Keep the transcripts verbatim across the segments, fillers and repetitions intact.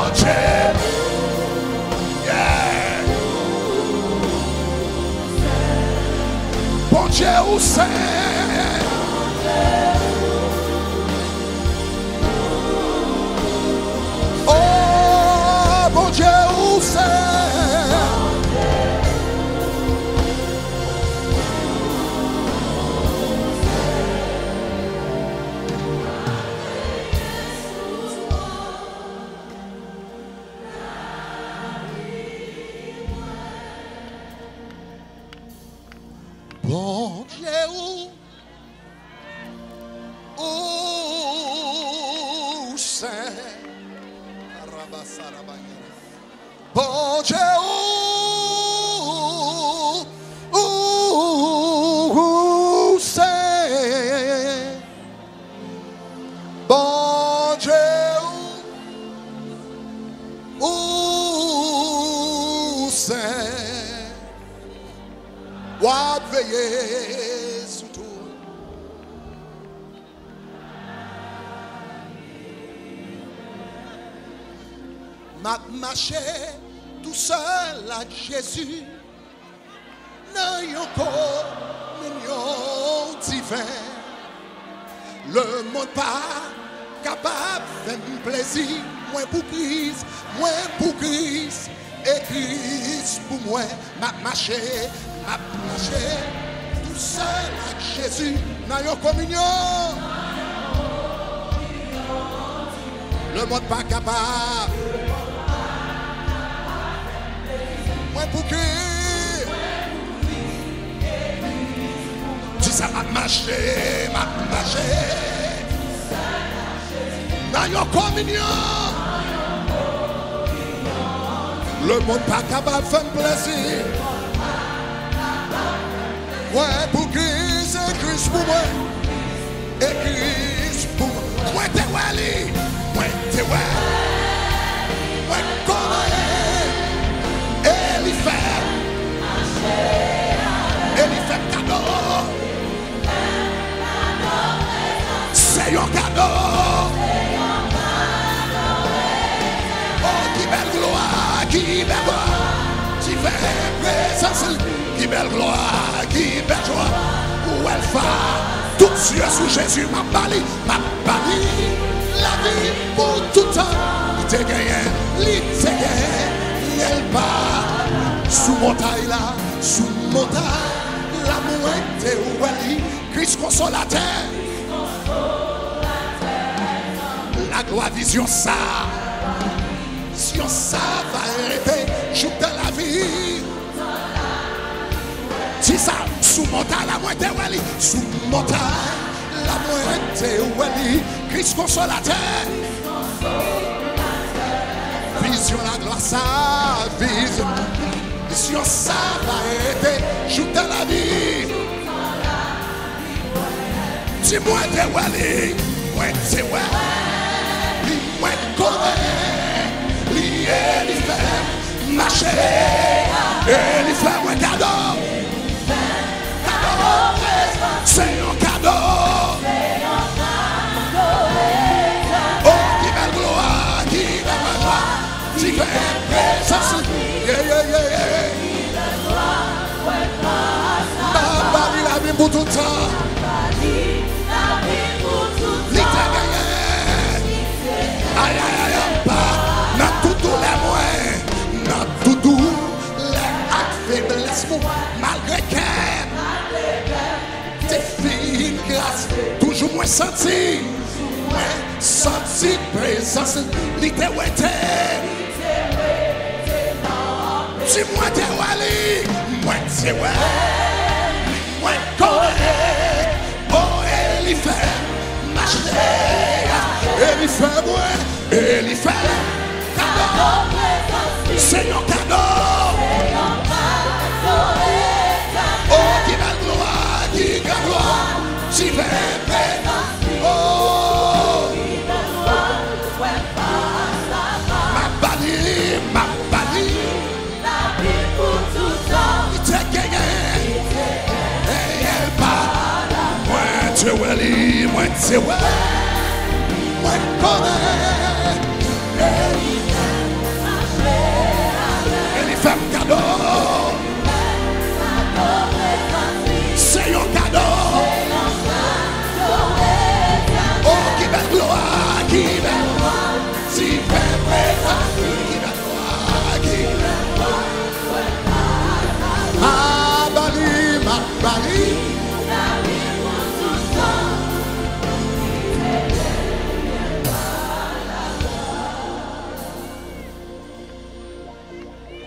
Dieu. Yeah. Bon Dieu ou c'est. Oh, bon Dieu ou c'est. Bon Dieu, où c'est? Bon Dieu, où c'est? Bon Dieu, où c'est? Wad veiller sur tout. M'a marché tout seul à Jésus. N'a yon communion divin. Le monde pas capable de faire plaisir. Moins pour Christ, moins pour Christ. Et Christ pour moi. M'a marché. M'a marché tout seul avec Jésus dans une communion. Le monde pas capable. Moi pour qui? Tu sais m'a marché, m'a marché dans une communion. Le monde pas capable de faire plaisir. Ouais, pour Christ, et Christ pour moi. Et Christ pour moi. Moi, t'es wali. Moi, t'es wali. Moi, connais. Et il fait. Et il fait cadeau. C'est un cadeau. Oh, qui belle gloire, qui belle gloire. Qui fait présence. Qui belle gloire, qui belle joie, où elle va, tout yeux sous Jésus, m'a bali, m'a bali, la vie pour tout temps, il te gagne, il te gagne, elle part, sous montagne là, sous montagne, l'amour était où elle est, Christ consolateur, la gloire, vision ça, vision ça va arrêter, joue de la vie. Si ça, sous montagne, la moitié ouali, sous montagne, la moitié ouali, Christ consolateur. Vision la gloire, ça, vision, vision ça va aider, joue dans la vie. Dis-moi t'es ouali, moi t'es ouali, moi connais, lié, li fait, marcher, et li fait moi cadeau. C'est un cadeau. Oh, qui belle gloire, qui belle gloire, qui belle présence. Yeah, yeah, yeah, yeah. Ma vie, la vie pour tout le temps. L'État gagné. Aïe, aïe, aïe, pas. Dans tout les moyens, dans tout les actes faiblesses, malgré qu'elle. Grâce, toujours moins senti, moins senti présence, l'ité où était. Dis-moi t'es wali, moi t'es wali, moi connais. Oh, elle y fait marcher, elle y fait moi, elle y fait cadeau. C'est un cadeau. Oh, qui belle gloire, qui belle gloire. Si oh, ma bali, ma bali, la vie pour tout temps. Il te gagne, et elle part. Moi tu es wali, moi tu es wali, moi connais.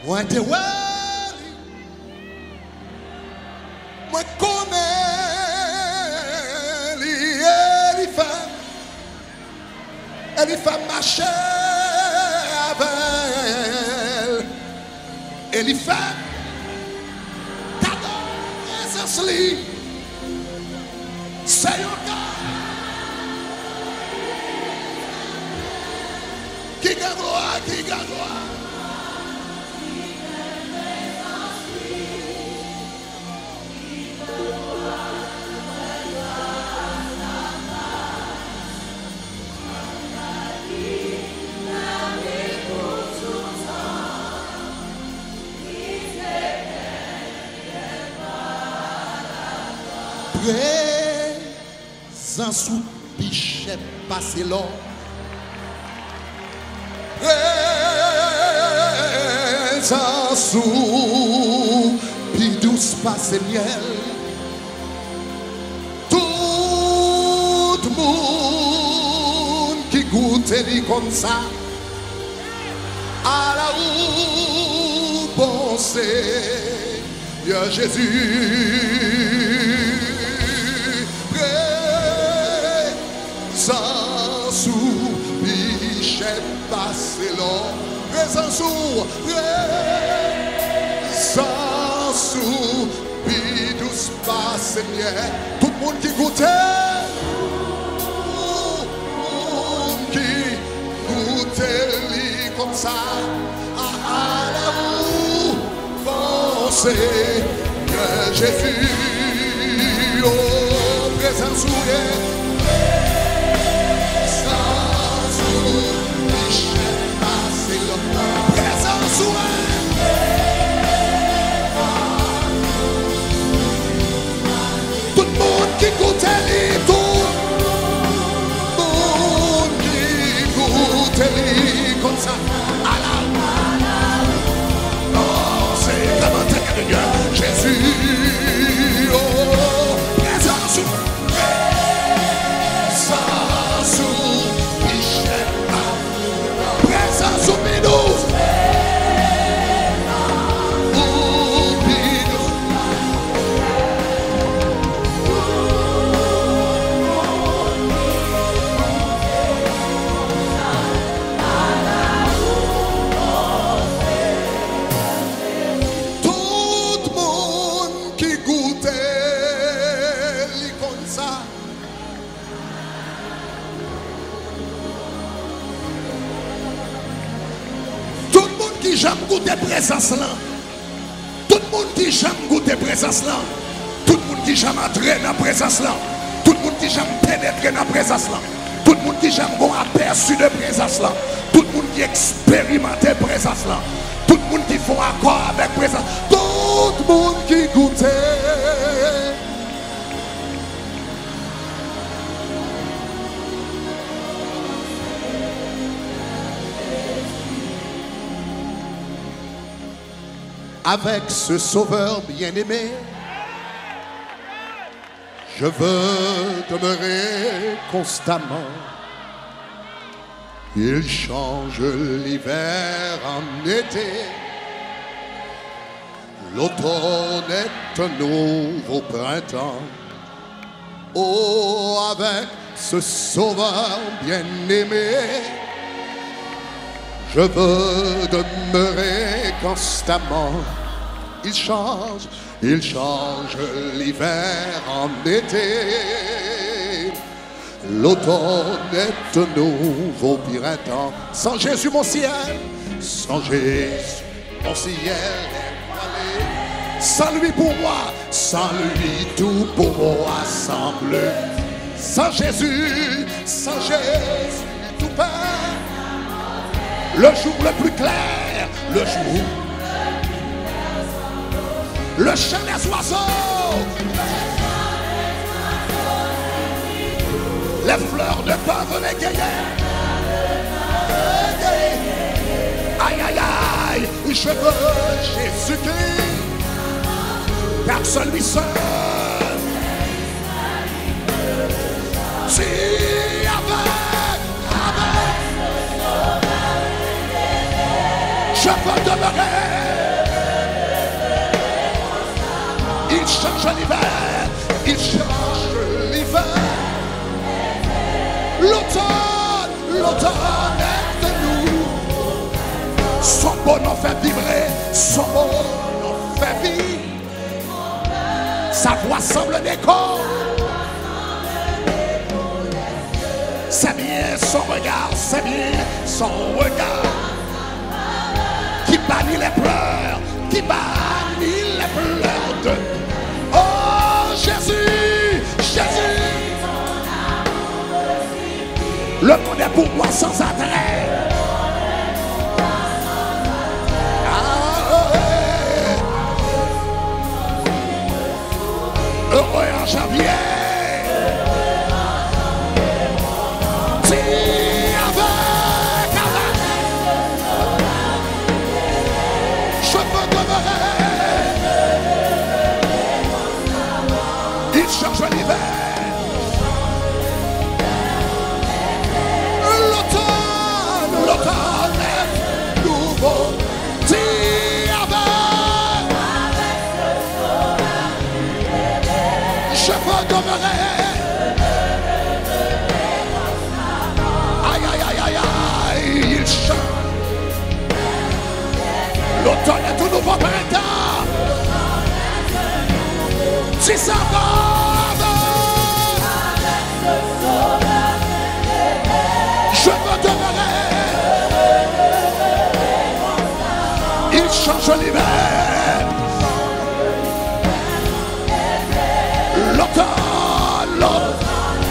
Moi te wali, moi connais les femmes, les femmes marchaient avec elle, et les femmes t'adorent asleep, c'est un gars qui gagne gloire, qui gagne gloire. Présent sous pichet passé l'or. Présent sous pi douce passé miel. Tout le monde qui goûte et comme ça. À la ou penser, Dieu Jésus. Présent sous pichet passé l'or. Présent sous, présent sous pi douce passé miel. Tout le monde qui goûtait, tout le monde qui goûtait comme ça. À la boue, pensez que Jésus, oh, présent sous les. Tout le monde qui goûte les tout, tout le monde qui goûte les comme ça. À la oh, c'est vraiment très bien. Jésus, oh, présent sous, présent sous, Michel, présent sous Bidou. J'aime goûter présence là. Tout le monde qui j'aime goûter présence là. Tout le monde qui j'aime entrer dans la présence là. Tout le monde qui j'aime pénétrer dans la présence là. Tout le monde qui j'aime avoir aperçu de présence là. Tout le monde qui expérimente la présence là. Tout le monde qui fait accord avec présence. Tout le monde qui goûte. Avec ce sauveur bien-aimé, je veux demeurer constamment. Il change l'hiver en été. L'automne est un nouveau printemps. Oh, avec ce sauveur bien-aimé, je veux demeurer constamment. Il change, il change l'hiver en été. L'automne est un nouveau printemps. Sans Jésus, mon ciel, sans Jésus, mon ciel est voilé. Sans lui pour moi, sans lui tout pour moi semble. Sans Jésus, sans Jésus, tout perd. Le jour le plus clair, le jour, le chant des oiseaux, les fleurs ne peuvent l'égayer. Aïe, aïe, aïe, je veux Jésus-Christ, car celui seul, si avec, avec, je peux demeurer. change l'hiver, il change l'hiver. L'automne, l'automne est de nous. Son bon nous fait vibrer, son bon nous fait vivre. Sa voix semble d'écho. C'est bien son regard, c'est bien son regard qui bannit les pleurs, qui bannit les pleurs de... Oh Jésus, Jésus. Le monde est pour moi sans attrait. Ah, heureux en janvier. Change l'hiver. L'automne, l'automne est nouveau. Dis avec. Je veux demeurer. Aïe, aïe, aïe, aïe, aïe, il change. L'automne est tout nouveau printemps. Si ça va. Je veux demeurer. Il change l'hiver. L'automne, l'automne.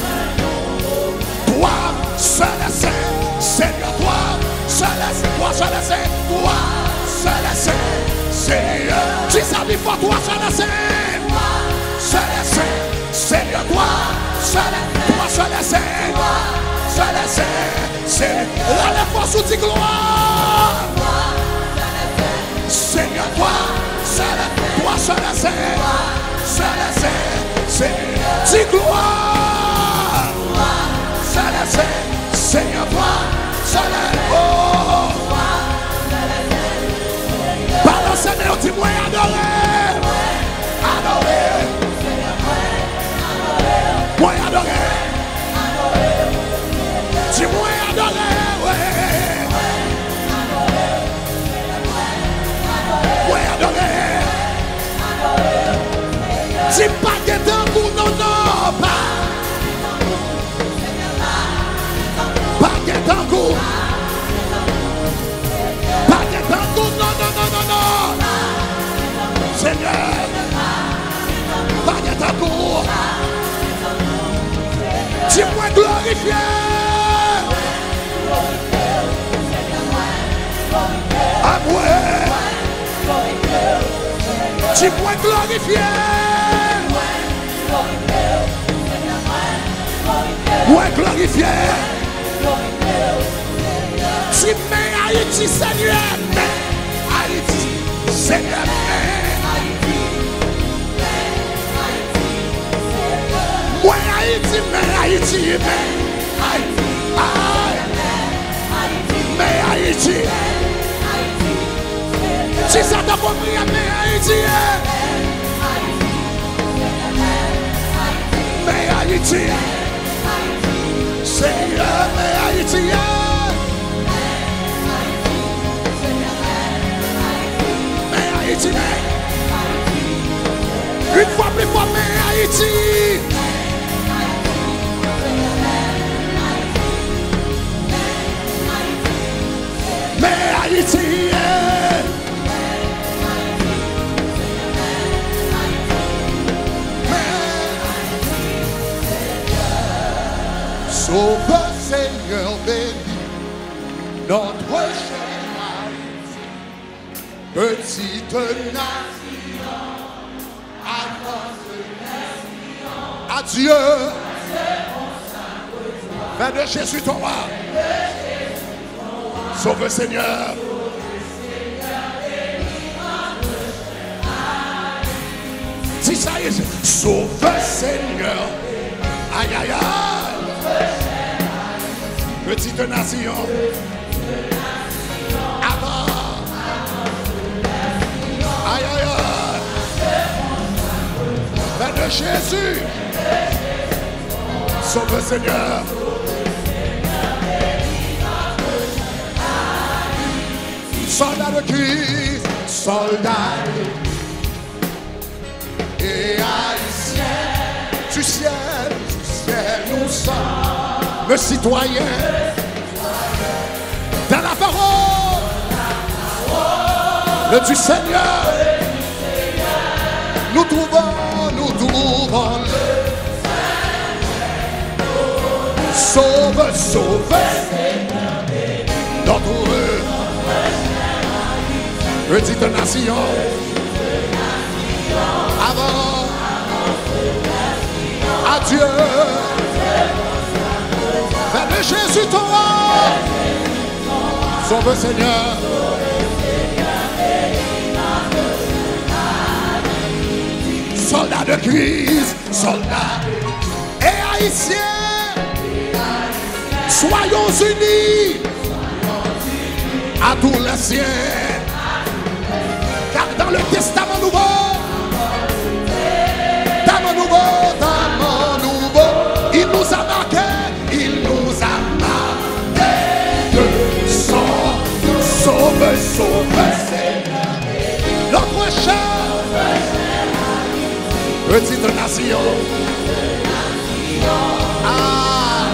Toi, seul et saint, Seigneur, toi, seul et saint, toi, seul et saint, toi, seul et saint, Seigneur. Si ça vit pour toi, seul et saint, seul et saint, Seigneur, toi, seul et toi, seul et saint. Seul et saint, c'est la force ou dit gloire. Seigneur, toi, seul, toi, seul et saint, seul et saint, c'est dit gloire. Seul et saint, Seigneur, toi, seul et oh. Balancez, mais on dit moi adorer, adorer, moi adorer. Dis-moi adorer, ouais. Ouais, adorer. Dis pas que d'un coup, non, non, pas. Pas que d'un coup. Pas que d'un coup, non, non, non, non, non. Seigneur. Pas que d'un coup. Dis-moi glorifier. Ah ouais. Dis-moi glorifier. Ouais, glorifier. Si mais Haïti, Seigneur, mais Haïti, Seigneur, mais ouais, Haïti, mais Haïti, mais Haïti, mais Haïti. Si ça t'a compris, mais Haïti, mais Haïti, Seigneur, mais Haïti, mais Haïti, une fois plus fort, mais Haïti, mais Haïti. Sauve Seigneur béni notre cher Haïti, petite nation, à Dieu, Père de Jésus ton roi, sauve Seigneur. Si ça y est, sauve Seigneur, aïe aïe aïe. Petite nation, avant, aïe aïe aïe, Jésus. Sauve Seigneur. Soldat de Christ, soldat et haïtien, du ciel, du ciel, nous sommes le citoyen. Dans la parole, le du Seigneur, nous trouvons, nous trouvons le sauve, sauve, notre petite nation, avant, adieu, vers le Jésus ton roi, sauve Seigneur. Soldats de Christ, soldats et haïtiens, soyons unis à tous les siens. Car dans le Testament nouveau, dans le nouveau, dans le nouveau, il nous a marqué, il nous a marqué de son sauve, sauve, Seigneur. Notre cher, petite nation. Ah,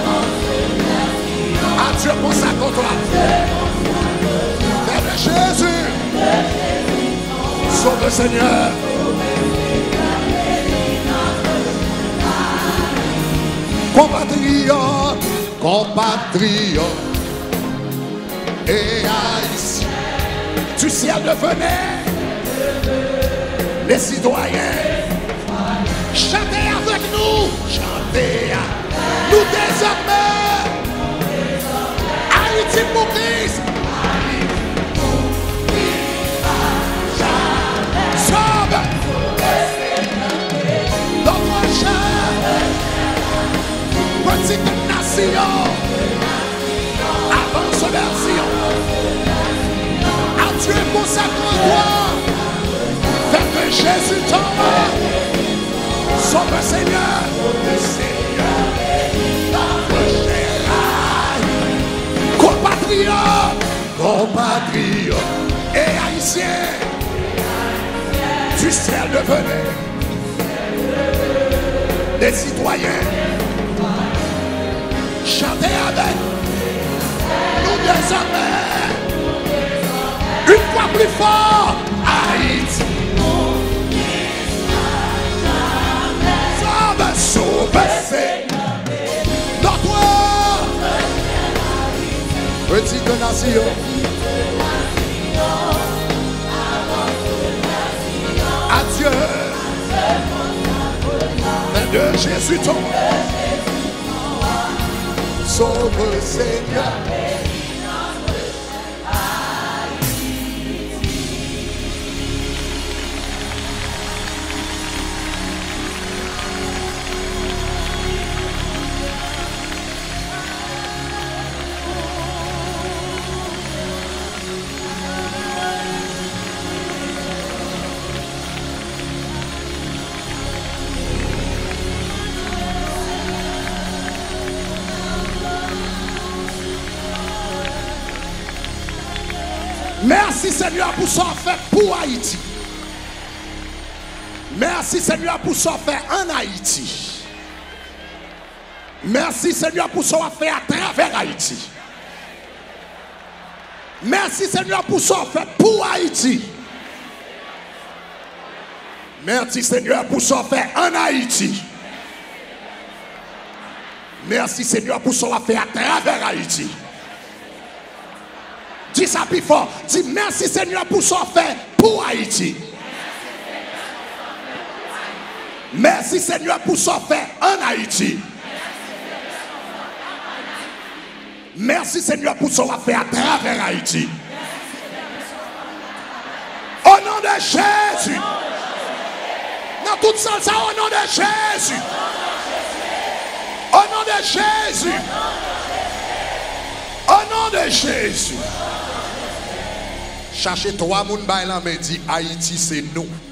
à Dieu consacre-toi. Vers Jésus. Sauve le Seigneur. Compatriotes, compatriotes et haïtiens, du ciel devenez les citoyens. Chantez avec nous, chantez à nous désormais. Haïti pour Christ. Sauve notre chère petite nation. Avance vers Sion. À Dieu consacre-toi. Fais que Jésus tombe. Sauve le Seigneur, le Seigneur, notre cher compatriotes, compatriotes et haïtiens, du ciel devenez des citoyens. Chantez avec nous désormais, une fois plus fort, Haïti. Sauve Seigneur, notre petite nation. Adieu, de Jésus ton sauve Seigneur. Merci Seigneur pour ce fait pour Haïti. Merci Seigneur pour ce fait en Haïti. Merci Seigneur pour ce fait à travers Haïti. Merci Seigneur pour ce fait pour Haïti. Merci Seigneur pour ce fait en Haïti. Merci Seigneur pour ce fait à travers Haïti. Dis ça plus fort. Dis merci Seigneur pour ce fait pour Haïti. Merci Seigneur pour ce fait en Haïti. Merci Seigneur pour ce fait à travers Haïti. Au nom de Jésus. Dans toute ça, au nom de Jésus. Au nom de Jésus. Au nom de Jésus. Cherchez trois moun bay la mais dit Haïti c'est nous.